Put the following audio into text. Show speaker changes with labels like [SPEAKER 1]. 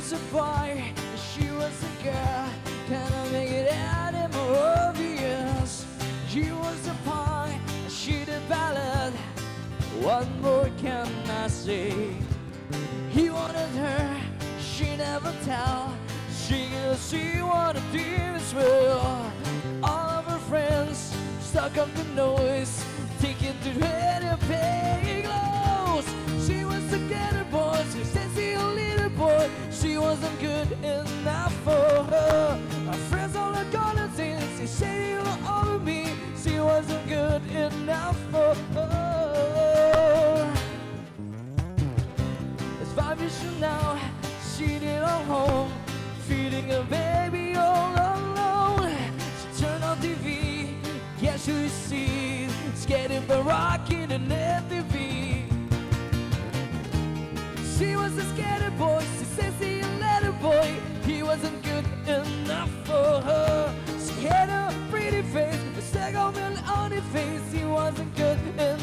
[SPEAKER 1] was a boy, and she was a girl. Can I make it any more obvious? He was a punk, and she the ballad. What more can I say? He wanted her, she never tell. She wanted this well. All of her friends stuck up the noise, taking to her to pay close. She was a ghetto boy, she said she a little boy. She wasn't good enough for her. My friends all are gonna say she said you were over me. She wasn't good enough for her. It's 5 years from now, she did her home, feeding a baby all alone. She turned on TV, guess who you see? Skating but rocking an MTV. She was a skater boy, she says he a letter boy. He wasn't good enough for her. She had a pretty face, a second on her face. He wasn't good enough.